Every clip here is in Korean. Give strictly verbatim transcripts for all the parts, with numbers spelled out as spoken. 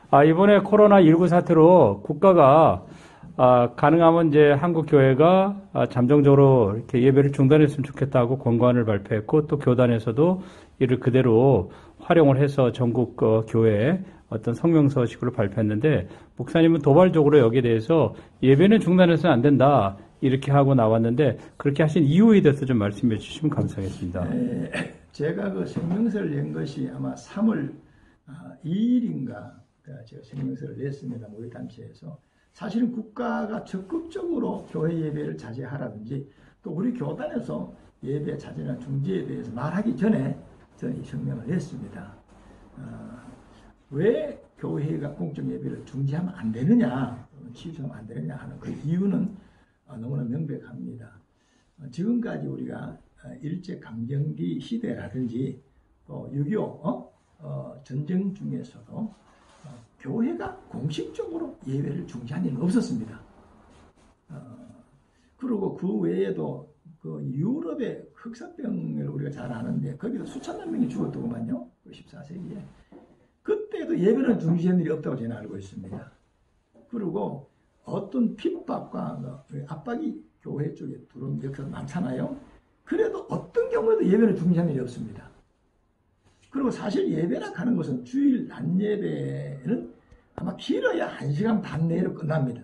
아, 이번에 코로나십구 사태로 국가가 아, 가능하면 이제 한국 교회가 아, 잠정적으로 이렇게 예배를 중단했으면 좋겠다고 권고안을 발표했고 또 교단에서도 이를 그대로 활용을 해서 전국 어, 교회에 어떤 성명서식으로 발표했는데 목사님은 도발적으로 여기에 대해서 예배는 중단해서는 안 된다 이렇게 하고 나왔는데 그렇게 하신 이유에 대해서 좀 말씀해 주시면 감사하겠습니다. 네, 제가 그 성명서를 낸 것이 아마 삼월 이 일인가 제가 성명서를 냈습니다. 우리 단체에서. 사실은 국가가 적극적으로 교회 예배를 자제하라든지 또 우리 교단에서 예배 자제나 중지에 대해서 말하기 전에 저는 이 성명을 냈습니다. 어, 왜 교회가 공적 예배를 중지하면 안 되느냐, 취소하면 안 되느냐 하는 그 이유는 어, 너무나 명백합니다. 어, 지금까지 우리가 일제강점기 시대라든지 또 육이오 어? 어, 전쟁 중에서도 어, 교회가 공식적으로 예배를 중지한 일은 없었습니다. 어, 그리고 그 외에도 그 유럽의 흑사병을 우리가 잘 아는데 거기서 수천만 명이 죽었더구만요. 그 십사 세기에. 그때도 예배는 중지한 일이 없다고 저는 알고 있습니다. 그리고 어떤 핍박과 압박이 교회 쪽에 들어온 역사가 많잖아요. 그래도 어떤 경우에도 예배는 중지한 일이 없습니다. 그리고 사실 예배라 하는 것은 주일 낮 예배는 아마 길어야 한 시간 반 내로 끝납니다.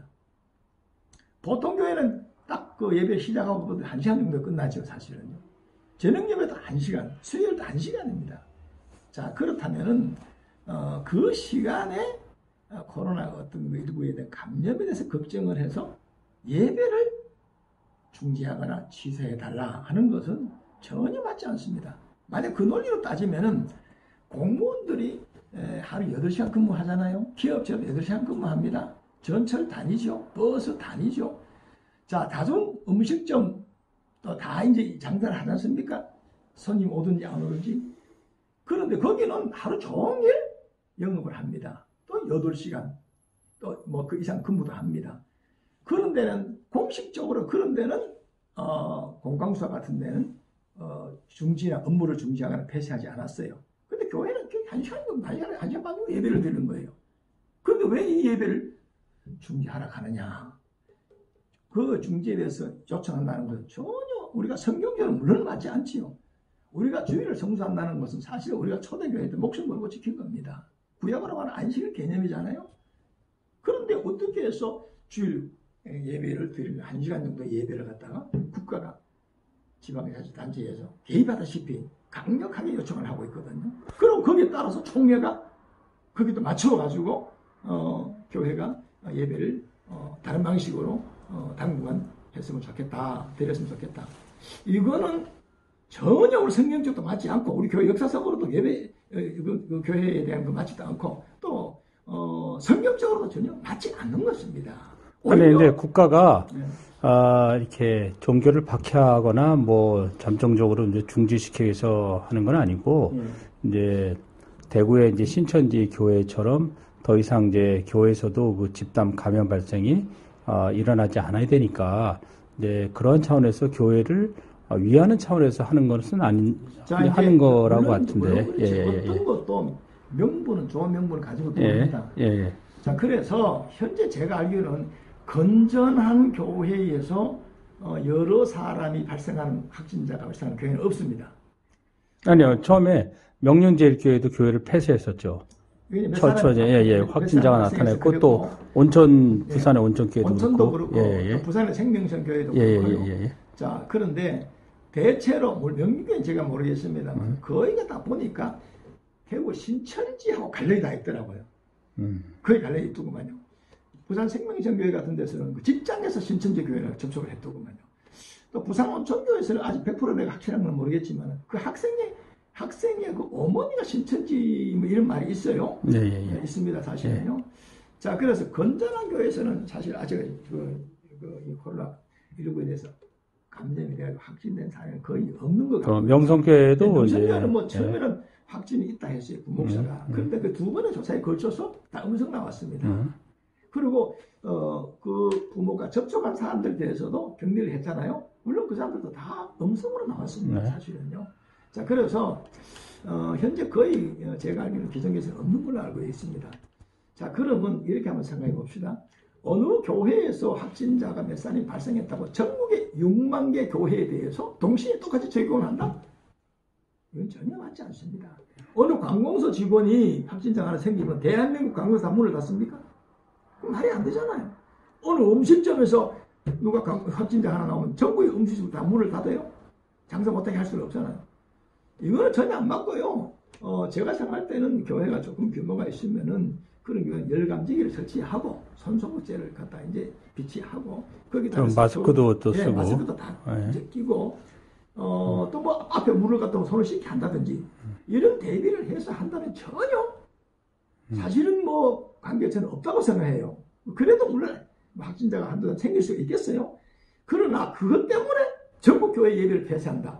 보통 교회는 딱 그 예배 시작하고 한 시간 정도 끝나죠, 사실은요. 저녁 예배도 한 시간, 수요일도 한 시간입니다. 자, 그렇다면은, 어, 그 시간에 코로나 어떤 일부에 대한 감염에 대해서 걱정을 해서 예배를 중지하거나 취소해달라 하는 것은 전혀 맞지 않습니다. 만약 그 논리로 따지면은 공무원들이 하루 여덟 시간 근무하잖아요. 기업체도 여덟 시간 근무합니다. 전철 다니죠. 버스 다니죠. 자, 다중 음식점 또 다 이제 장사를 하지 않습니까? 손님 오든지 안 오든지. 그런데 거기는 하루 종일 영업을 합니다. 또 여덟 시간 또 뭐 그 이상 근무도 합니다. 그런 데는 공식적으로 그런 데는 어, 공강수사 같은 데는 어, 중지나 업무를 중지하거나 폐쇄하지 않았어요. 근데 교회는 한 시간 정도, 한 시간, 한 시간 반 정도 예배를 드리는 거예요. 근데 왜 이 예배를 중지하라 하느냐? 그 중지에 대해서 요청한다는 것은 전혀 우리가 성경적으로 물론 맞지 않지요. 우리가 주일을 성수한다는 것은 사실 우리가 초대교회 때 목숨 걸고 지킨 겁니다. 구약으로 하는 안식일 개념이잖아요. 그런데 어떻게 해서 주일 예배를 드리면 한 시간 정도 예배를 갖다가 국가가 지방자치단체에서 개입하다시피 강력하게 요청을 하고 있거든요. 그럼 거기에 따라서 총회가 거기도 맞춰가지고 어, 교회가 예배를 어, 다른 방식으로 어, 당분간 했으면 좋겠다, 드렸으면 좋겠다. 이거는 전혀 우리 성경적도 맞지 않고 우리 교회 역사적으로도 예배 그, 그 교회에 대한 거 맞지도 않고 또 어, 성경적으로도 전혀 맞지 않는 것입니다. 아니, 이제 국가가 네. 아, 이렇게 종교를 박해하거나 뭐 잠정적으로 이제 중지시키기 위해서 하는 건 아니고 네. 이제 대구의 이제 신천지 교회처럼 더 이상 이제 교회에서도 그 집단 감염 발생이 어, 일어나지 않아야 되니까 이제 그런 차원에서 교회를 위하는 차원에서 하는 것은 아닌 자, 하는 거라고 물론, 같은데 물론 예, 예, 어떤 예. 것도 명분은 좋은 명분을 가지고 예, 들어옵니다. 예, 예. 자, 그래서 현재 제가 알기로는 건전한 교회에서 어, 여러 사람이 발생하는 확진자가 발생하는 교회는 없습니다. 아니요, 처음에 명륜제일교회도 교회를 폐쇄했었죠. 처처제 예, 예. 확진자가 나타났고 또 온천 부산의 예. 온천교회도 온천도 그렇고, 그렇고 예, 예. 부산의 생명선 교회도 예, 그렇고요. 예, 예, 예. 자, 그런데 대체로 명륜교회는 제가 모르겠습니다만 음. 거의가 다 보니까 대구 신천지하고 관련이 다 있더라고요. 음. 거의 관련이 있더구만요. 부산 생명선 교회 같은 데서는 그 직장에서 신천지 교회랑 접촉을 했더구만요. 또 부산 온천교회에서는 아직 백 퍼센트 내가 확실한 건 모르겠지만 그 학생의 학생의 그 어머니가 신천지 뭐 이런 말이 있어요. 네, 예, 예. 있습니다, 사실은요. 네. 자, 그래서 건전한 교회에서는 사실 아직 그, 그 이 코로나 십구에 대해서 감염이 되어 확진된 사례는 거의 없는 것 같아요. 명성교회도 명성교회는 뭐 처음에는 예. 확진이 있다 했어요, 부목사가. 음, 음. 그런데 그 두 번의 조사에 걸쳐서 다 음성 나왔습니다. 음. 그리고 어, 그 부모가 접촉한 사람들에 대해서도 격리를 했잖아요. 물론 그 사람들도 다 음성으로 나왔습니다, 네. 사실은요. 자, 그래서 어, 현재 거의 제가 알기로는 기존교회에서는 없는 걸로 알고 있습니다. 자, 그러면 이렇게 한번 생각해 봅시다. 어느 교회에서 확진자가 몇 사람이 발생했다고 전국의 육만 개 교회에 대해서 동시에 똑같이 적용을 한다? 이건 전혀 맞지 않습니다. 어느 관공서 직원이 확진자가 하나 생기면 대한민국 관공서 다 문을 닫습니까? 그럼 말이 안 되잖아요. 어느 음식점에서 누가 확진자 하나 나오면 전국의 음식점 다 문을 닫아요? 장사 못하게 할 수는 없잖아요. 이거는 전혀 안 맞고요. 어, 제가 생각할 때는 교회가 조금 규모가 있으면은 그런 경우는 열감지기를 설치하고 손소독제를 갖다 이제 비치하고 거기다 마스크도 또 쓰고, 예, 마스크도 다 네. 이제 끼고 어, 또 뭐 앞에 물을 갖다 손을 씻게 한다든지 이런 대비를 해서 한다면 전혀 사실은 뭐 관계가 저는 없다고 생각해요. 그래도 물론 확진자가 한두 번 생길 수 있겠어요. 그러나 그것 때문에 전국 교회 예배를 폐쇄한다.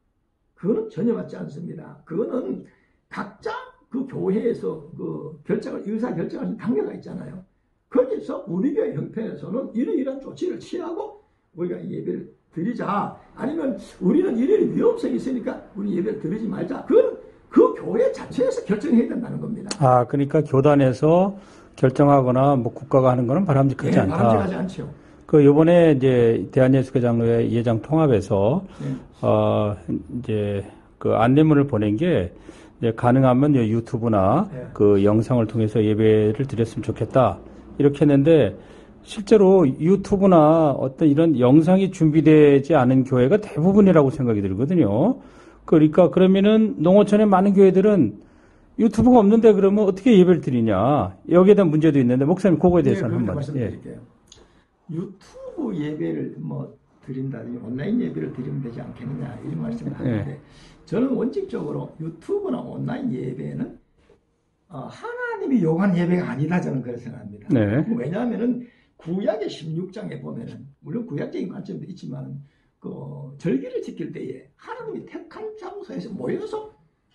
그거는 전혀 맞지 않습니다. 그거는 각자 그 교회에서 그 결정을, 의사 결정하신 단계가 있잖아요. 거기서 우리 교회 형편에서는 이러이러한 조치를 취하고 우리가 예배를 드리자. 아니면 우리는 이런 위험성이 있으니까 우리 예배를 드리지 말자. 그건 그 교회 자체에서 결정해야 된다는 겁니다. 아, 그러니까 교단에서 결정하거나 뭐 국가가 하는 거는 바람직하지 네, 않다. 바람직하지 않죠. 그 요번에 이제 대한예수교 장로회 예장 통합에서 네. 어 이제 그 안내문을 보낸 게 이제 가능하면 유튜브나 네. 그 영상을 통해서 예배를 드렸으면 좋겠다 이렇게 했는데 실제로 유튜브나 어떤 이런 영상이 준비되지 않은 교회가 대부분이라고 생각이 들거든요. 그러니까 그러면은 농어촌의 많은 교회들은 유튜브가 없는데 그러면 어떻게 예배를 드리냐 여기에 대한 문제도 있는데 목사님 그거에 대해서는 네, 한번 말씀드릴게요. 예. 유튜브 예배를 뭐 드린다든지 온라인 예배를 드리면 되지 않겠느냐 이런 말씀을 하는데 네. 저는 원칙적으로 유튜브나 온라인 예배는 어, 하나님이 요구한 예배가 아니다 저는 그렇게 생각합니다. 네. 왜냐하면은 구약의 십육 장에 보면은 물론 구약적인 관점도 있지만 그 절기를 지킬 때에 하나님이 택한 장소에서 모여서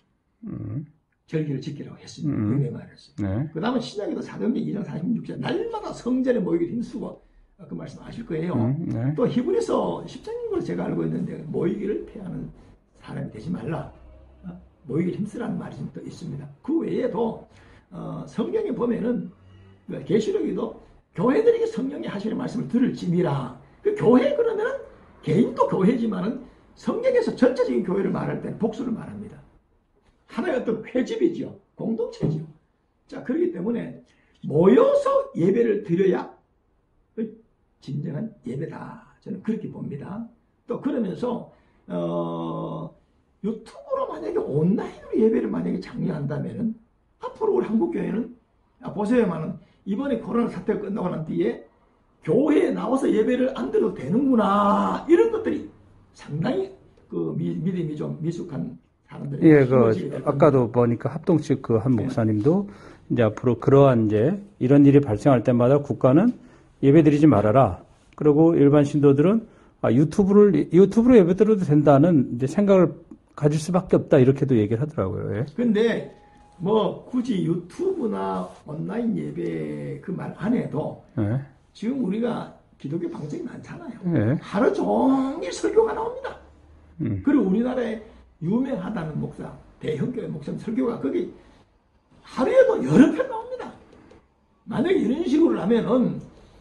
음. 절기를 지키라고 했습니다. 음. 분명히 말했어요. 네. 그 다음에 신약에도 사도행전 이 장 사십육 절 날마다 성전에 모이기를 힘쓰고 그 말씀 아실 거예요. 음. 네. 또 히브리서 십 장인 걸로 제가 알고 있는데 모이기를 패하는 사람이 되지 말라. 어? 모이기를 힘쓰라는 말이 또 있습니다. 그 외에도 어, 성경에 보면은 계시록에도 교회들에게 성령이 하시는 말씀을 들을지니라. 그 교회 그러면은 개인도 교회지만은 성경에서 전체적인 교회를 말할 때는 복수를 말합니다. 하나의 어떤 회집이죠. 공동체죠. 자, 그렇기 때문에 모여서 예배를 드려야 진정한 예배다. 저는 그렇게 봅니다. 또 그러면서 어, 유튜브로 만약에 온라인으로 예배를 만약에 장려한다면은 앞으로 우리 한국교회는 아, 보세요만은 이번에 코로나 사태가 끝나고 난 뒤에 교회에 나와서 예배를 안 드려도 되는구나 이런 것들이 상당히 그 미, 믿음이 좀 미숙한 사람들이 예, 그 아까도 보니까 합동측 그 한 목사님도 네. 이제 앞으로 그러한 이제 이런 일이 발생할 때마다 국가는 예배드리지 말아라. 그리고 일반 신도들은 아, 유튜브를 유튜브로 예배드려도 된다는 이제 생각을 가질 수밖에 없다 이렇게도 얘기를 하더라고요. 예. 근데 뭐 굳이 유튜브나 온라인 예배 그 말 안 해도 예. 지금 우리가 기독교 방송이 많잖아요. 예. 하루 종일 설교가 나옵니다. 음. 그리고 우리나라에 유명하다는 목사, 대형교회 목사 설교가 거기 하루에도 여러 편 나옵니다. 만약에 이런 식으로 하면은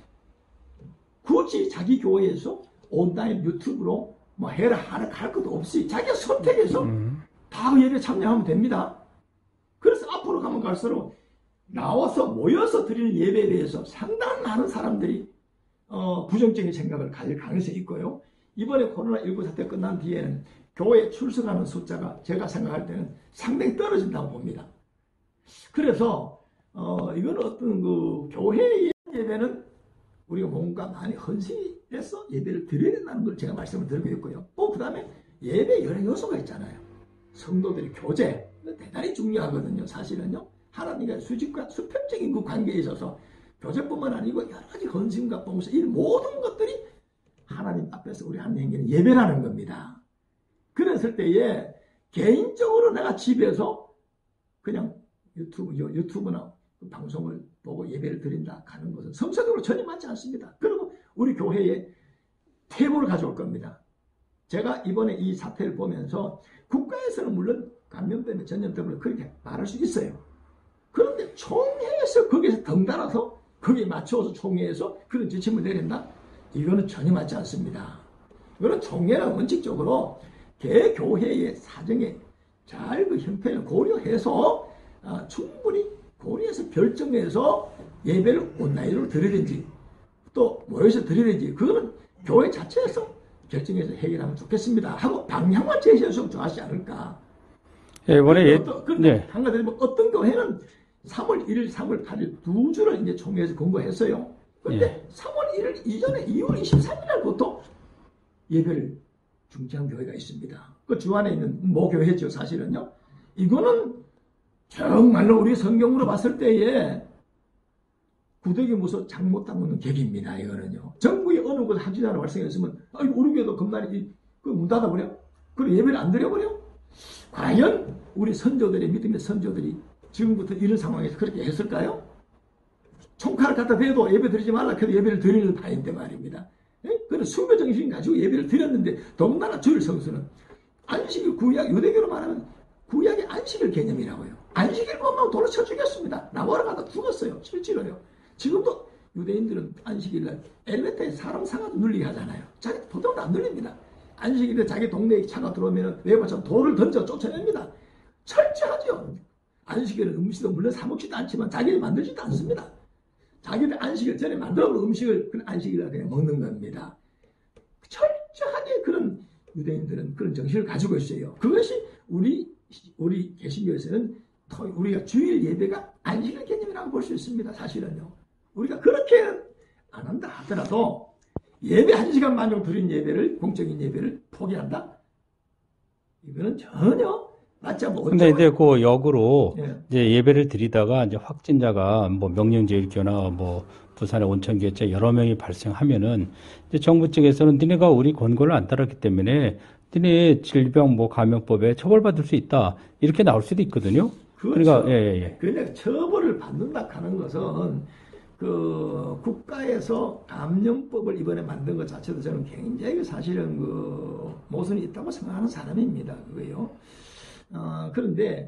굳이 자기 교회에서 온라인 유튜브로 뭐 해라 하라 할 것도 없이 자기가 선택해서 음. 다 예배 참여하면 됩니다. 그래서 앞으로 가면 갈수록 나와서 모여서 드리는 예배에 대해서 상당히 많은 사람들이 어, 부정적인 생각을 가질 가능성이 있고요. 이번에 코로나십구 사태 끝난 뒤에는 교회에 출석하는 숫자가 제가 생각할 때는 상당히 떨어진다고 봅니다. 그래서 어, 이건 어떤 그 교회 예배는 우리가 뭔가 많이 헌신해서 예배를 드려야 된다는 걸 제가 말씀을 드리고 있고요. 또 그 다음에 예배 여러 요소가 있잖아요. 성도들의 교제 대단히 중요하거든요. 사실은요. 하나님과 수직과 수평적인 그 관계에 있어서 교제뿐만 아니고 여러 가지 헌신과 봉사 이 모든 것들이 하나님 앞에서 우리 하는 행위는 예배라는 겁니다. 그랬을 때에 개인적으로 내가 집에서 그냥 유튜브, 유튜브나 방송을 보고 예배를 드린다 하는 것은 성서적으로 전혀 맞지 않습니다. 그리고 우리 교회에 태보를 가져올 겁니다. 제가 이번에 이 사태를 보면서 국가에서는 물론 감염 때문에 전염 때문에 그렇게 말할 수 있어요. 그런데 총회에서 그 거기에서 덩달아서 거기에 맞춰서 총회에서 그런 지침을 내린다? 이거는 전혀 맞지 않습니다. 이거는 총회는 원칙적으로 개교회의 사정에 잘 그 형편을 고려해서 아, 충분히 고려해서 결정해서 예배를 온라인으로 드리든지 또 모여서 드리든지 그거는 교회 자체에서 결정해서 해결하면 좋겠습니다 하고 방향만 제시해서 좋아하지 않을까. 예, 이번에 예, 그런데 네. 한 가지 뭐 어떤 교회는 삼월 일일, 삼월 팔일 두 주를 이제 총회에서 권고했어요. 그런데 예. 삼월 일일 이전에 이월 이십삼일 날부터 예배를 중지한 교회가 있습니다. 그 주안에 있는 모 교회죠, 사실은요. 이거는 정말로 우리 성경으로 봤을 때에 구더기 무서 장못 담는 객입니다. 이거는요. 전국에 어느 곳 한지자로 발생했으면 아, 우리 교회도 겁나니 그문 닫아버려? 그리고 예배를 안 드려버려? 과연 우리 선조들의 믿음의 선조들이 지금부터 이런 상황에서 그렇게 했을까요? 총칼을 갖다 대도 예배 드리지 말라 해도 예배를 드리는 파인데 말입니다. 예? 그런 순교 정신 가지고 예배를 드렸는데 더군다나 주일 성수는 안식일 구약 유대교로 말하면 구약의 안식일 개념이라고요. 안식일 것만 돌로 쳐 죽였습니다. 나무라 가다 죽었어요. 실제로요. 지금도 유대인들은 안식일날 엘리베이터에 사람 상아도 눌리게 하잖아요. 자기 보통은 안 눌립니다. 안식일에 자기 동네에 차가 들어오면 외부처럼 돌을 던져 쫓아냅니다. 철저하죠. 안식일은 음식도 물론 사 먹지도 않지만 자기를 만들지도 않습니다. 자기들 안식일 전에 만들어놓은 음식을 그냥 안식일날 그냥 먹는 겁니다. 철저하게 그런 유대인들은 그런 정신을 가지고 있어요. 그것이 우리 우리 개신교에서는 우리가 주일 예배가 안식일 개념이라고 볼 수 있습니다. 사실은요. 우리가 그렇게 안 한다 하더라도 예배 한 시간만 정도 드린 예배를 공적인 예배를 포기한다? 이거는 전혀 맞지 않고. 근데 이제 그 역으로 예. 이제 예배를 드리다가 이제 확진자가 뭐 명령제일교나 뭐 부산의 온천교회 여러 명이 발생하면은 이제 정부 측에서는 니네가 우리 권고를 안 따랐기 때문에 니네 질병 뭐 감염법에 처벌받을 수 있다 이렇게 나올 수도 있거든요. 그렇죠. 그러니까 예예 예. 그냥 처벌을 받는다 하는 것은 그 국가에서 감염법을 이번에 만든 것 자체도 저는 굉장히 사실은 그 모순이 있다고 생각하는 사람입니다. 그거요. 어, 그런데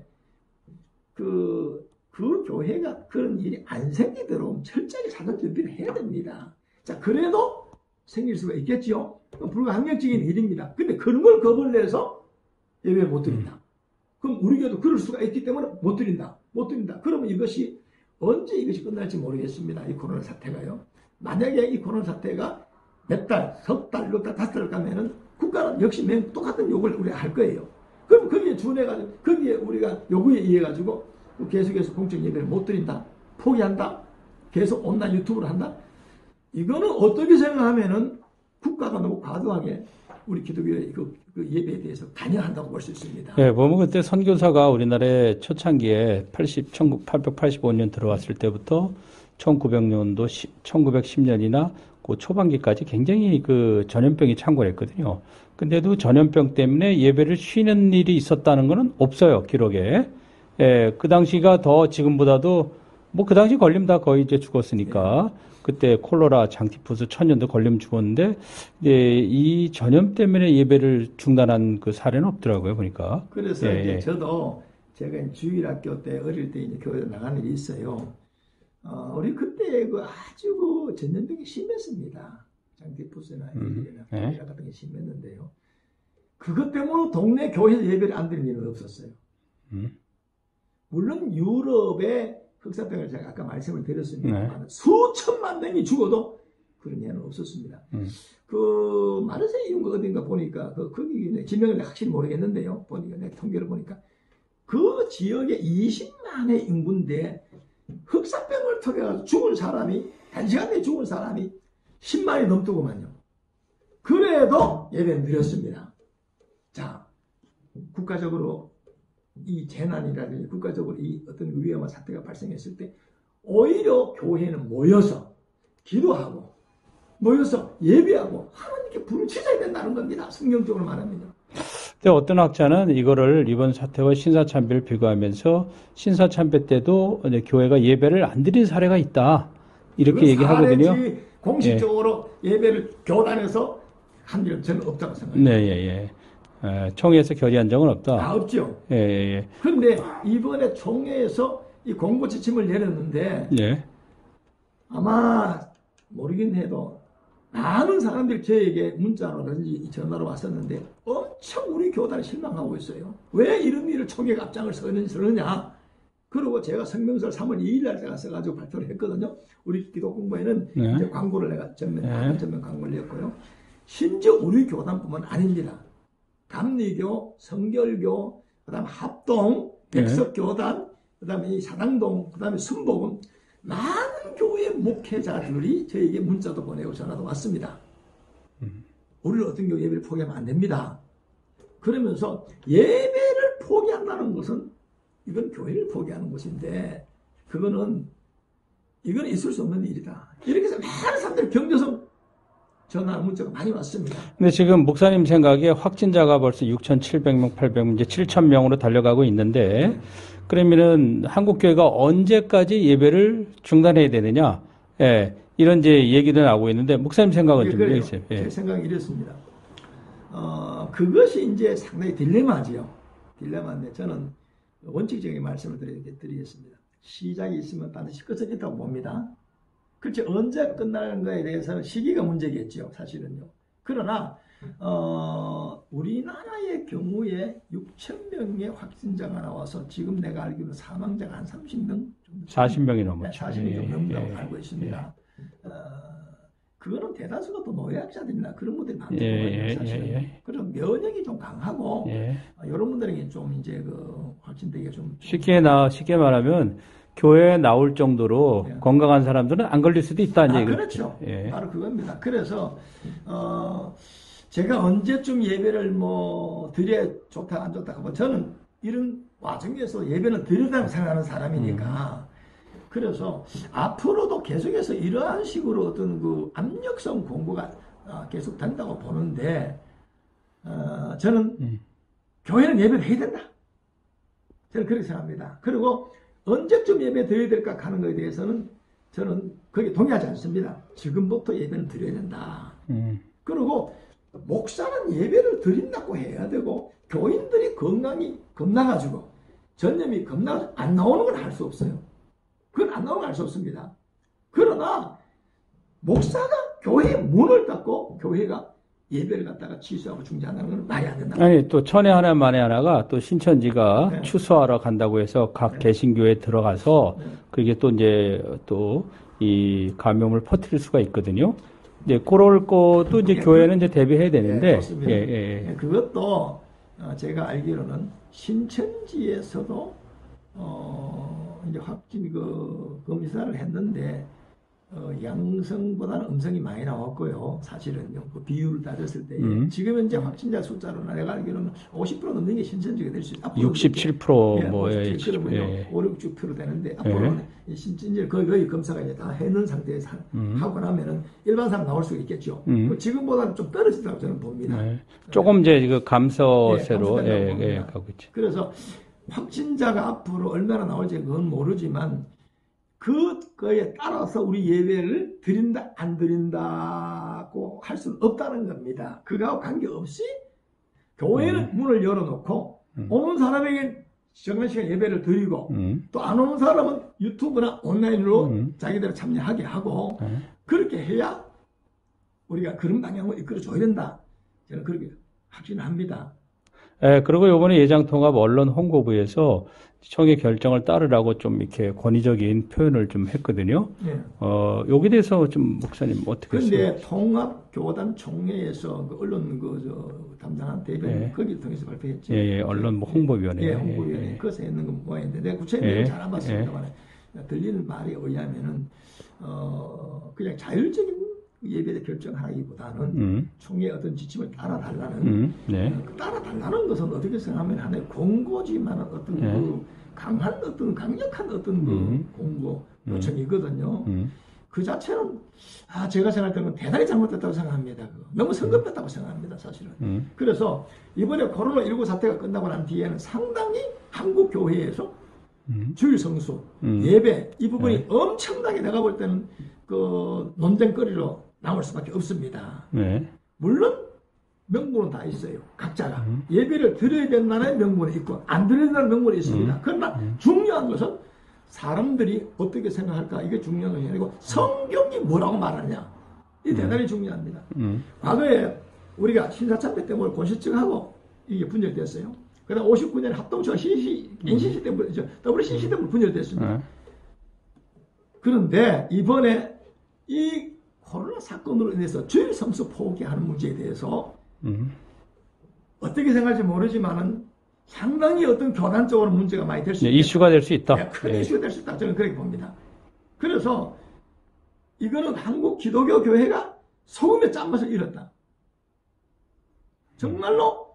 그, 그 교회가 그런 일이 안 생기도록 철저하게 사전 준비를 해야 됩니다. 자, 그래도 생길 수가 있겠지요. 불가항력적인 일입니다. 근데 그런 걸 겁을 내서 예배를 못 드린다. 그럼 우리 교회도 그럴 수가 있기 때문에 못 드린다. 못 드린다. 그러면 이것이 언제 이것이 끝날지 모르겠습니다. 이 코로나 사태가요. 만약에 이 코로나 사태가 몇 달, 석 달, 몇 달, 다섯 달 가면은 국가는 역시 맨 똑같은 욕을 우리가 할 거예요. 그럼 거기에 준해가지고, 거기에 우리가 요구에 의해가지고 계속해서 공적 예배를 못 드린다. 포기한다. 계속 온라인 유튜브를 한다. 이거는 어떻게 생각하면은 국가가 너무 과도하게 우리 기독교의 그, 그 예배에 대해서 관여한다고 볼 수 있습니다. 예, 보면 그때 선교사가 우리나라의 초창기에 팔십, 천팔백팔십오 년 들어왔을 때부터 천구백 년도, 천구백십 년이나 그 초반기까지 굉장히 그 전염병이 창궐했거든요. 근데도 전염병 때문에 예배를 쉬는 일이 있었다는 것은 없어요, 기록에. 예, 그 당시가 더 지금보다도 뭐 그 당시 걸리면 다 거의 이제 죽었으니까. 네. 그때 콜레라, 장티푸스, 천연도 걸리면 죽었는데, 예, 이 전염 때문에 예배를 중단한 그 사례는 없더라고요, 보니까. 그래서 예, 이제 예. 저도 제가 주일학교 때 어릴 때 이제 교회 나가는 일이 있어요. 어, 우리 그때 그 아주 그 전염병이 심했습니다. 장티푸스나 음, 콜레라 예. 같은 게 심했는데요. 그것 때문에 동네 교회에서 예배를 안 드리는 일은 없었어요. 음. 물론 유럽의 흑사병을 제가 아까 말씀을 드렸습니다만 네. 수천만 명이 죽어도 그런 예는 없었습니다. 음. 그 마르세유 이런 거 어딘가 보니까 그 거기 지명을 확실히 모르겠는데요. 보니까 내 통계를 보니까 그 지역에 이십만의 인구인데 흑사병을 터져 죽은 사람이 한 시간 내에 죽은 사람이 십만이 넘더구만요. 그래도 예배는 드렸습니다. 자, 국가적으로 이 재난이라든지 국가적으로 이 어떤 위험한 사태가 발생했을 때 오히려 교회는 모여서 기도하고 모여서 예배하고 하나님께 부르짖어야 된다는 겁니다. 성경적으로 말하면요. 근데 어떤 학자는 이거를 이번 사태와 신사참배를 비교하면서 신사참배 때도 교회가 예배를 안 드린 사례가 있다. 이렇게 얘기하거든요. 공식적으로 예. 예배를 교단에서 한 일은 저는 없다고 생각합니다. 네, 예, 예. 에, 총회에서 결의한 적은 없다. 아, 없죠. 예, 예, 예. 그런데 이번에 총회에서 이 공고 지침을 내렸는데 예. 아마 모르긴 해도 많은 사람들이 저에게 문자로든지 전화로 왔었는데 엄청 우리 교단이 실망하고 있어요. 왜 이런 일을 총회가 앞장을 서느냐. 그리고 제가 성명서를 삼월 이일 날 제가 써가지고 발표를 했거든요. 우리 기독공부에는 네. 이제 광고를 내가 전면, 네. 전면 광고를 냈고요. 심지어 우리 교단뿐만 아닙니다. 감리교, 성결교, 그 다음에 합동, 백석교단, 그 다음에 이 사당동, 그 다음에 순복음, 많은 교회 목회자들이 저에게 문자도 보내고 전화도 왔습니다. 음. 우리는 어떤 교회 예배를 포기하면 안 됩니다. 그러면서 예배를 포기한다는 것은 이건 교회를 포기하는 것인데 그거는 이건 있을 수 없는 일이다. 이렇게 해서 많은 사람들이 경계성 전화 문자가 많이 왔습니다. 근데 지금 목사님 생각에 확진자가 벌써 육천칠백 명, 팔백 명, 이제 칠천 명으로 달려가고 있는데 네. 그러면은 한국교회가 언제까지 예배를 중단해야 되느냐? 예, 이런 이제 얘기도 나오고 있는데 목사님 생각은 좀 얘기해 주세요. 예. 제 생각은 이렇습니다. 어, 그것이 이제 상당히 딜레마지요. 딜레마인데 저는 원칙적인 말씀을 드리겠습니다. 시작이 있으면 반드시 끝이 있다고 봅니다. 그렇지 언제 끝나는 거에 대해서는 시기가 문제겠죠. 사실은요. 그러나 어, 우리나라의 경우에 육천 명의 확진자가 나와서 지금 내가 알기로는 사망자가 한 삼십 명 정도 사십 명이 넘었죠. 네, 사십 명 정도 넘는다고 예, 알고 있습니다. 예. 어, 그거는 대다수가 또 노약자들이나 그런 분들이 많거든요. 예, 사실은. 예, 예. 그럼 면역이 좀 강하고 예. 어, 이런 분들에게 좀 이제 그 확진되기가 좀 쉽게 나 쉽게 말하면 교회에 나올 정도로 예. 건강한 사람들은 안 걸릴 수도 있다는 아, 얘기죠. 그렇죠. 예. 바로 그겁니다. 그래서 어, 제가 언제쯤 예배를 뭐 드려야 좋다 안 좋다 하고 저는 이런 와중에서 예배는 드린다고 생각하는 사람이니까 음. 그래서 앞으로도 계속해서 이러한 식으로 어떤 그 압력성 공부가 계속 된다고 보는데 어, 저는 음. 교회는 예배를 해야 된다. 저는 그렇게 생각합니다. 그리고 언제쯤 예배 드려야 될까 하는 것에 대해서는 저는 거기에 동의하지 않습니다. 지금부터 예배는 드려야 된다. 음. 그리고 목사는 예배를 드린다고 해야 되고 교인들이 건강이 겁나가지고 전염이 겁나가지고 안 나오는 건 할 수 없어요. 그건 안 나오는 건 할 수 없습니다. 그러나 목사가 교회 문을 닫고 교회가 예배를 갖다가 취소하고 중지한다는 건 말이 안 된다. 아니 또 천에 하나 만에 하나가 또 신천지가 네. 추수하러 간다고 해서 각 네. 개신교에 들어가서 네. 그게 또 이제 또 이 감염을 퍼뜨릴 수가 있거든요. 이제 그럴 것도 이제 네, 교회는 이제 대비해야 되는데. 네, 예, 예. 그것도 제가 알기로는 신천지에서도 어 이제 확진 그 검사를 했는데. 어, 양성보다는 음성이 많이 나왔고요. 사실은요. 그 비율을 따졌을 때 음. 지금 현재 확진자 숫자로 내가 알기로는 오십 퍼센트 넘는 게 신천지가 될 수 있다. 육십칠 퍼센트 예, 뭐 오십칠 퍼센트 예. 오, 육 퍼센트 되는데 앞으로는 예. 신천지 거의, 거의 검사가 이제 다 해놓은 상태에서 음. 하고 나면은 일반 사람 나올 수 있겠죠. 음. 지금보다는 좀 떨어진다고 저는 봅니다. 네. 조금 이제 그 감서세로 예, 예, 예, 가고 있죠. 그래서 확진자가 앞으로 얼마나 나올지 그건 모르지만. 그거에 따라서 우리 예배를 드린다 안 드린다고 할 수는 없다는 겁니다. 그거하고 관계없이 교회는 음. 문을 열어놓고 음. 오는 사람에게 정한 시간 예배를 드리고 음. 또 안 오는 사람은 유튜브나 온라인으로 음. 자기들을 참여하게 하고 음. 그렇게 해야 우리가 그런 방향으로 이끌어줘야 된다. 저는 그렇게 확신을 합니다. 예, 그리고 이번에 예장통합 언론 홍보부에서 총회 결정을 따르라고 좀 이렇게 권위적인 표현을 좀 했거든요. 네. 어, 여기에 대해서 좀 목사님 어떻게 하세요? 그런데 통합교단 총회에서 그 언론 그 저 담당한 대변인 네. 거기 통해서 발표했죠. 예, 예, 언론 뭐 홍보위원회. 예, 홍보위원회. 예, 그것에 있는 건 뭐였는데 내가 구체적으로 예, 잘 안 봤습니다만 예. 들리는 말에 의하면은 어 그냥 자율적인 예배를 결정하기보다는 음. 총회의 어떤 지침을 따라달라는 음. 네. 어, 따라달라는 것은 어떻게 생각하면 하나의 공고지만 어떤 네. 그 강한 어떤 강력한 어떤 음. 그 공고 요청이거든요. 음. 그 자체는 아 제가 생각할 때는 대단히 잘못됐다고 생각합니다. 너무 성급했다고 생각합니다. 사실은. 음. 그래서 이번에 코로나십구 사태가 끝나고 난 뒤에는 상당히 한국 교회에서 음. 주일 성수, 음. 예배 이 부분이 네. 엄청나게 내가 볼 때는 그 논쟁거리로 나올 수밖에 없습니다. 네. 물론 명분은 다 있어요. 각자가 음. 예배를 드려야 된다는 명분이 있고 안 드려야 된다는 명분이 있습니다. 음. 그러나 음. 중요한 것은 사람들이 어떻게 생각할까 이게 중요한 것이 아니고 성경이 뭐라고 말하냐 이게 대단히 중요합니다. 음. 과거에 우리가 신사참배 때문에 권실증하고 이게 분열됐어요. 그다음 오십구 년에 합동처가 씨씨, 엔씨씨 때문에 더블유씨씨 때문에 분열됐습니다. 음. 그런데 이번에 이 코로나 사건으로 인해서 주일 성수 포기하는 문제에 대해서 음. 어떻게 생각할지 모르지만은 상당히 어떤 교단적으로 문제가 많이 될 수 네, 있다. 이슈가 될 수 있다. 네, 큰 예. 이슈가 될 수 있다. 저는 그렇게 봅니다. 그래서 이거는 한국 기독교 교회가 소금의 짠맛을 잃었다. 정말로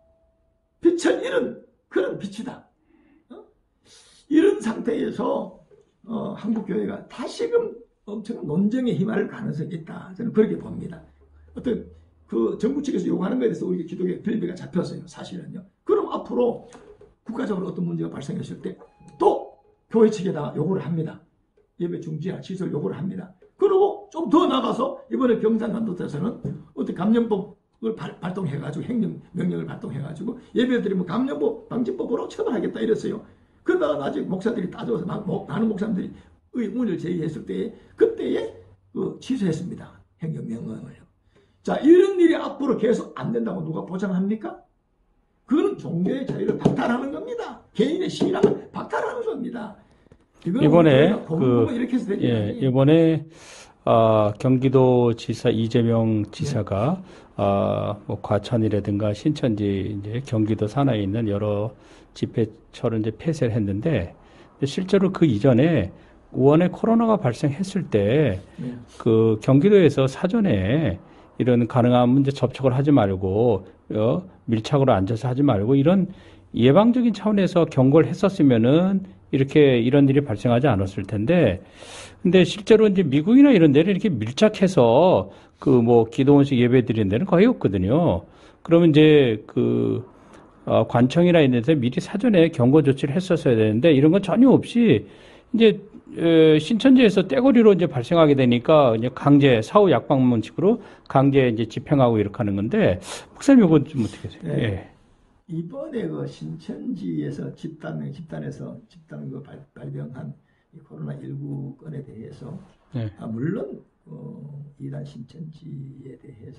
빛을 잃은 그런 빛이다. 어? 이런 상태에서 어, 한국 교회가 다시금 엄청난 논쟁에 힘할 가능성이 있다. 저는 그렇게 봅니다. 어떤 그 정부 측에서 요구하는 것에 대해서 우리 기독교 빌미가 잡혔어요. 사실은요. 그럼 앞으로 국가적으로 어떤 문제가 발생했을 때 또 교회 측에다가 요구를 합니다. 예배 중지나 취소를 요구를 합니다. 그리고 좀 더 나가서 이번에 경상남도에서는 어떤 감염법을 발, 발동해가지고 행령 명령을 발동해가지고 예배드리면 감염법 방지법으로 처벌하겠다 이랬어요. 그러다가 나중에 목사들이 따져서 막, 뭐, 많은 목사들이 의문을 제기했을 때에 그때에 그 취소했습니다. 행정명령을요. 자, 이런 일이 앞으로 계속 안 된다고 누가 보장합니까? 그건 종교의 자유를 박탈하는 겁니다. 개인의 신앙을 박탈하는 겁니다. 이번에 그 이렇게 해서 되지 예, 이번에 아, 경기도지사 이재명 지사가 네. 아, 뭐 과천이라든가 신천지 이제 경기도 산하에 있는 여러 집회처를 이제 폐쇄를 했는데 실제로 그 이전에 우한에 코로나가 발생했을 때 그 네. 경기도에서 사전에 이런 가능하면 이제 접촉을 하지 말고 어, 밀착으로 앉아서 하지 말고 이런 예방적인 차원에서 경고를 했었으면은 이렇게 이런 일이 발생하지 않았을 텐데, 근데 실제로 이제 미국이나 이런 데는 이렇게 밀착해서 그 뭐 기도원식 예배 드리는 데는 거의 없거든요. 그러면 이제 그 어, 관청이나 이런 데서 미리 사전에 경고 조치를 했었어야 되는데 이런 건 전혀 없이 이제 에, 신천지에서 떼거리로 이제 발생하게 되니까 이제 강제 사후 약방문식으로 강제 이제 집행하고 이렇게 하는 건데 목사님 이거 좀 어떻게 하세요? 네. 예. 이번에 그 신천지에서 집단 집단에서 집단 그 발, 발병한 이 코로나십구 건에 대해서 네. 아, 물론 어, 이단 신천지에 대해서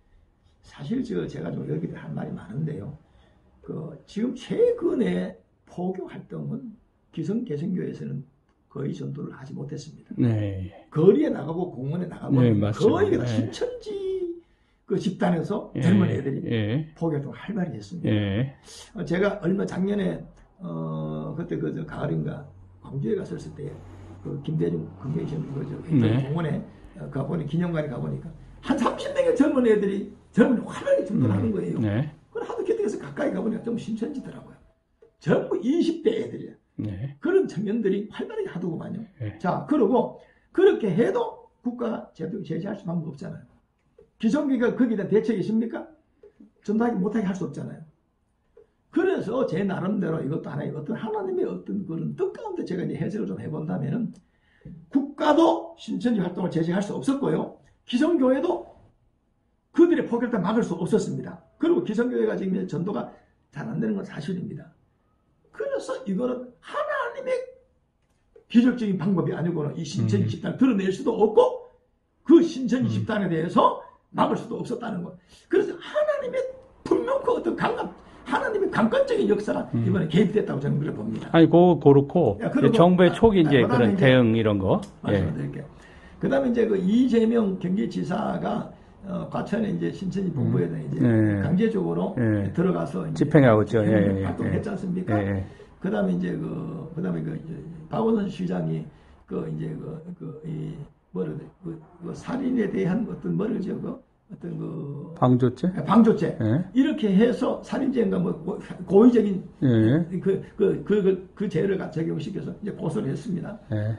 사실 저 제가 좀 여기 할 말이 많은데요. 그 지금 최근에 포교 활동은 기성 개성교에서는 거의 전도를 하지 못했습니다. 네. 거리에 나가고 공원에 나가고 네, 거의 네. 신천지 그 집단에서 예, 젊은 애들이 예. 포교 활동을 활발히 했습니다. 예. 어, 제가 얼마 작년에 어 그때 그 저 가을인가 광주에 갔었을 때 그 김대중 컨벤션 그저 네. 공원에 어, 가보니 기념관에 가보니까 한 삼십 명의 젊은 애들이 젊은 활발히 전도를 하는 거예요. 네. 그걸 하도 기특해서 가까이 가보니까 좀 신천지더라고요. 전부 이십 대 애들이야. 네. 그런 청년들이 활발하게 하더구만요. 네. 자, 그러고 그렇게 해도 국가가 제대로 제재할 수 방법 없잖아요. 기존기가 거기에 대한 대책이 있습니까? 전도하기 못하게 할 수 없잖아요. 그래서 제 나름대로 이것도 하나의 어떤 하나님의 어떤 그런 뜻 가운데 제가 이제 해석을 좀 해본다면은 국가도 신천지 활동을 제재할 수 없었고요. 기성교회도 그들의 포격을 막을 수 없었습니다. 그리고 기성교회가 지금 전도가 잘 안 되는 건 사실입니다. 그래서 이거는 하나님의 기적적인 방법이 아니고는 이 신천지 음. 집단을 드러낼 수도 없고 그 신천지 음. 집단에 대해서 막을 수도 없었다는 것. 그래서 하나님의 분명히 어떤 강간, 하나님의 강권적인 역사가 음. 이번에 개입됐다고 저는 그렇게 봅니다. 아니, 그거 그렇고 야, 그리고, 정부의 초기 아, 이제 아, 그런 이제 대응 이런 거. 말씀드릴게요. 예. 그 다음에 이제 그 이재명 경기지사가 어, 과천에 이제 신천지 본부에 음. 이제 네. 강제적으로 네. 들어가서 이제 집행하고 있죠. 예, 예, 활동했지 예. 않습니까? 예, 예. 그 다음에 이제 그, 그 다음에 그, 이제 박원순 시장이 그 이제 그, 그, 이, 뭐를, 그, 그 살인에 대한 어떤 뭐를 그 어떤 그. 방조죄? 방조죄. 예. 이렇게 해서 살인죄인가 뭐 고의적인 예. 그, 그, 그, 그, 그 죄를 적용시켜서 이제 고소를 했습니다. 예.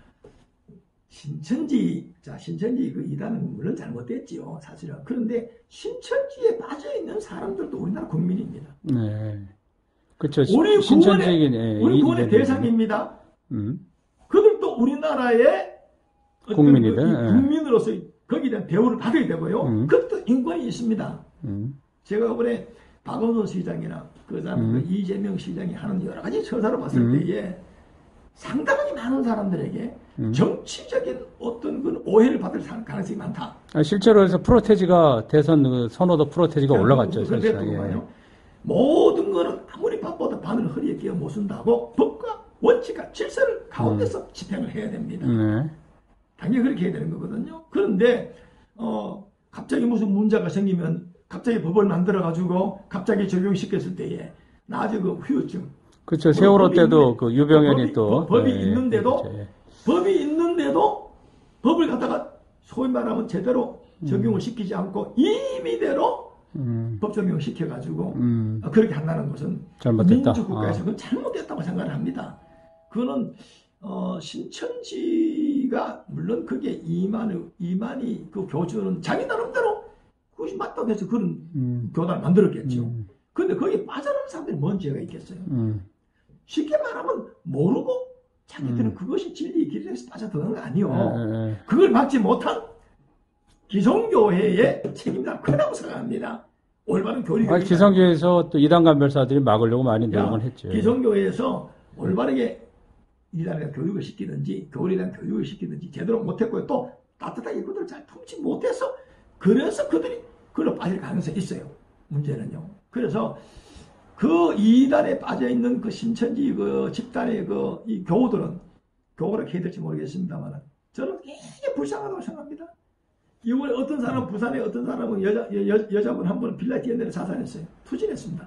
신천지, 자, 신천지 그 이단은 물론 잘못됐지요, 사실은. 그런데 신천지에 빠져있는 사람들도 우리나라 국민입니다. 네. 그렇죠. 우리 신천지에게, 구원의, 예, 우리 구원의 이단들이. 대상입니다. 음. 그들도 우리나라의 어떤 국민이다. 그 이 예. 국민으로서 거기에 대한 대우를 받아야 되고요. 음. 그것도 인권이 있습니다. 음. 제가 이번에 박원순 시장이나 그 다음에 음. 그 이재명 시장이 하는 여러 가지 처사를 봤을 음. 때에 상당히 많은 사람들에게 음. 정치적인 어떤 그 오해를 받을 가능성이 많다. 아, 실제로 해서 프로테지가 대선 그 선호도 프로테지가 올라갔죠. 그, 그, 예. 모든 거는 아무리 바빠도 바늘 허리에 끼어 못 쓴다고 법과 원칙과 질서를 가운데서 음. 집행을 해야 됩니다. 네. 당연히 그렇게 해야 되는 거거든요. 그런데 어, 갑자기 무슨 문제가 생기면 갑자기 법을 만들어가지고 갑자기 적용시켰을 때에 나중에 그 후유증. 그렇죠. 세월호 때도 그 유병현이 법이, 또 법이 네, 있는데도 그렇죠. 법이 있는데도 법을 갖다가 소위 말하면 제대로 적용을 음. 시키지 않고 임의대로 음. 법 적용을 시켜가지고 음. 그렇게 한다는 것은 잘못됐다. 민주국가에서 아. 그건 잘못됐다고 생각을 합니다. 그거는 어, 신천지가 물론 그게 이만이, 이만이 그 교주는 자기 나름대로 그것이 맞다고 해서 그런 음. 교단을 만들었겠죠. 음. 근데 거기에 빠져나오는 사람들이 뭔 죄가 있겠어요? 음. 쉽게 말하면 모르고 자기들은 음. 그것이 진리의 길에서 빠져드는 거 아니요. 에, 에. 그걸 막지 못한 기성교회의 책임이 크다고 생각합니다. 올바른 교리가. 아니, 기성교회에서 또 이단 간별사들이 막으려고 많이 노력을 했죠. 기성교회에서 올바르게 이단에 대한 교육을 시키든지 교리에 대한 교육을 시키든지 제대로 못했고요. 또 따뜻하게 그들을 잘 품지 못해서 그래서 그들이 그걸로 빠질 가능성이 있어요. 문제는요. 그래서 그 이단에 빠져있는 그 신천지 그 집단의 그 이 교우들은 교우라 해야 될지 모르겠습니다만 저는 굉장히 불쌍하다고 생각합니다. 이번에 어떤 사람은 부산에 어떤 사람은 여자, 여, 여자분 한 분은 빌라 뛰어내려 자살했어요. 투진했습니다.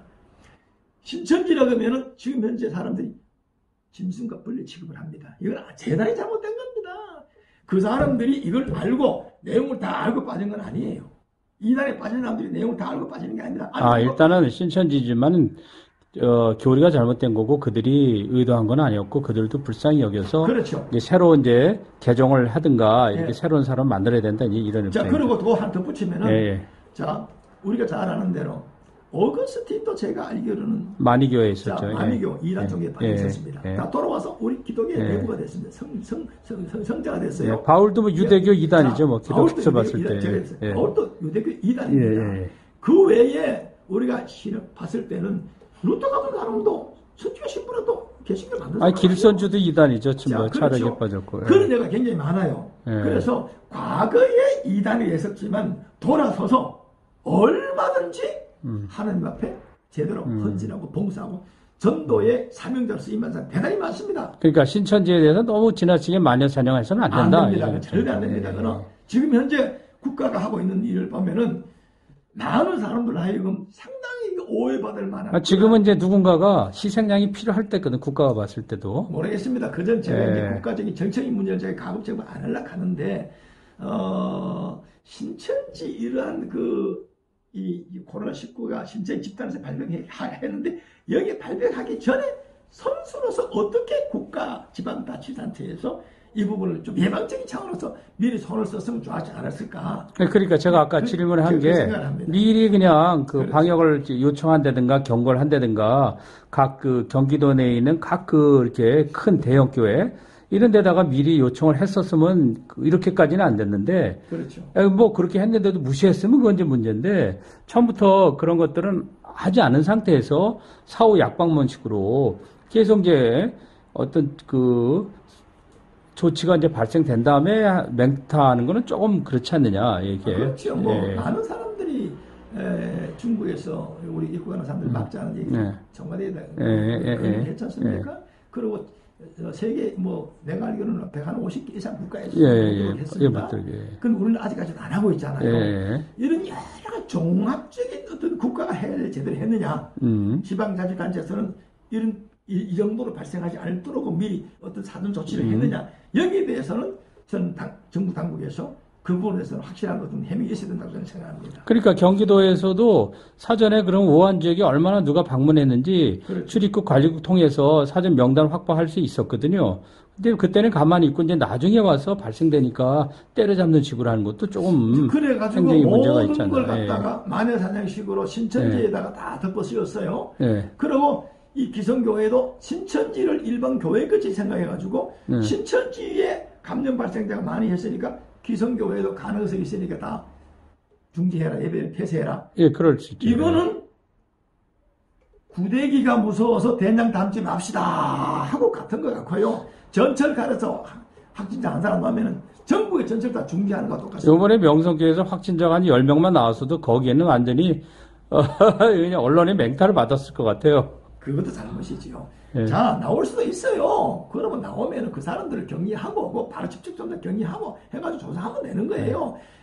신천지라고 하면은 지금 현재 사람들이 짐승과 벌레 취급을 합니다. 이건 대단히 잘못된 겁니다. 그 사람들이 이걸 알고 내용을 다 알고 빠진 건 아니에요. 이단에 빠진 사람들이 내용을 다 알고 빠지는 게 아니라. 아, 일단은 신천지지만 어, 교리가 잘못된 거고 그들이 의도한 건 아니었고 그들도 불쌍히 여겨서 그렇죠. 이제 새로 이제 개종을 하든가 이렇게 네. 새로운 사람 만들어야 된다 이런. 자, 그리고 또 하나 덧붙이면은 예, 예. 자, 우리가 잘 아는 대로 어거스틴도 제가 알기로는 마니교에 있었죠. 자, 마니교 예. 이단 종교에 빠져 있었습니다. 예. 다 돌아와서 우리 기독교의 예. 내부가 됐습니다. 성, 성, 성, 성, 성자가 됐어요. 예. 바울도 뭐 유대교 이단이죠. 뭐 기독교에서 봤을 때. 예. 바울도 유대교 이단입니다. 예. 그 외에 우리가 신을 봤을 때는 루터 같은 사람도 선지교 신부라도 개신교 만들었어요. 아니 길선주도 이단이죠. 지금 뭐 차력에 그렇죠. 빠졌고. 예. 그런 데가 굉장히 많아요. 예. 그래서 과거에 이단이 있었지만 돌아서서 얼마든지 음. 하나님 앞에 제대로 음. 헌신하고 봉사하고 전도의 사명자로 쓰임받은 사람 대단히 많습니다. 그러니까 신천지에 대해서 너무 지나치게 마녀사냥해서는 안 된다. 안 됩니다. 절대 안 됩니다. 예. 그러나 지금 현재 국가가 하고 있는 일을 보면은 많은 사람들 하여금 상당히 오해받을 만한. 아, 지금은 이제 누군가가 희생양이 필요할 때거든, 국가가 봤을 때도. 모르겠습니다. 그전 제가 예. 이제 국가적인 정책인 문제를 제가 가급적으로 안 하려고 하는데, 어, 신천지 이러한 그, 이, 이 코로나십구가 신천지 집단에서 발병했는데, 여기 발병하기 전에 선수로서 어떻게 국가 지방자치단체에서 이 부분을 좀 예방적인 차원에서 미리 손을 썼으면 좋아하지 않았을까. 그러니까 제가 아까 그, 질문을 한 게 미리 그냥 그 그렇죠. 방역을 요청한다든가 경고를 한다든가 각 그 경기도 내에 있는 각 그 이렇게 큰 대형 교회 이런 데다가 미리 요청을 했었으면 이렇게까지는 안 됐는데. 그렇죠. 뭐 그렇게 했는데도 무시했으면 그건 이제 문제인데 처음부터 그런 것들은 하지 않은 상태에서 사후 약방문식으로 계속 이제 어떤 그 조치가 이제 발생된 다음에 맹타하는 거는 조금 그렇지 않느냐, 이게. 아, 그렇죠. 뭐, 예. 많은 사람들이, 에, 중국에서 우리 입국하는 사람들 음. 막자는 얘기, 예. 청와대에다, 예. 예. 했지 않습니까? 예. 그리고 세계, 뭐, 내가 알기로는 백오십 개 이상 국가에서 예. 예. 했습니다. 예. 근데 우리는 아직까지는 안 하고 있잖아요. 예. 이런 여러 가지 종합적인 어떤 국가가 해야 될 제대로 했느냐. 음. 지방자치단체에서는 이런 이, 이 정도로 발생하지 않도록 미리 어떤 사전 조치를 음. 했느냐. 여기에 대해서는 저는 당, 정부 당국에서 그 부분에서는 확실한 어떤 해명이 있어야 된다고 저는 생각합니다. 그러니까 경기도에서도 사전에 그럼 오한 지역에 얼마나 누가 방문했는지 그렇죠. 출입국 관리국 통해서 사전 명단 확보할 수 있었거든요. 근데 그때는 가만히 있고 이제 나중에 와서 발생되니까 때려잡는 식으로 하는 것도 조금 그래가지고 굉장히 문제가 있잖아요. 모든 걸 갖다가 예. 마녀사냥식으로 신천지에다가 예. 다 덮어 씌웠어요. 예. 그리고 이 기성교회도 신천지를 일반 교회같이 생각해가지고 네. 신천지에 감염 발생자가 많이 했으니까 기성교회도 가능성이 있으니까 다 중지해라, 예배를 폐쇄해라. 예, 그럴 수 있죠. 이거는 구대기가 무서워서 된장 담지 맙시다 하고 같은 것 같고요. 전철 가려서 확진자 한 사람 나오면은 전국의 전철 다 중지하는 것과 똑같습니다. 요번에 명성교회에서 확진자가 한 열 명만 나왔어도 거기에는 완전히 어, 그냥 언론의 맹타를 받았을 것 같아요. 그것도 잘못이지요. 예. 자, 나올 수도 있어요. 그러면 나오면 그 사람들을 격리하고, 바로 직접 좀 더 격리하고 해가지고 조사하면 되는 거예요.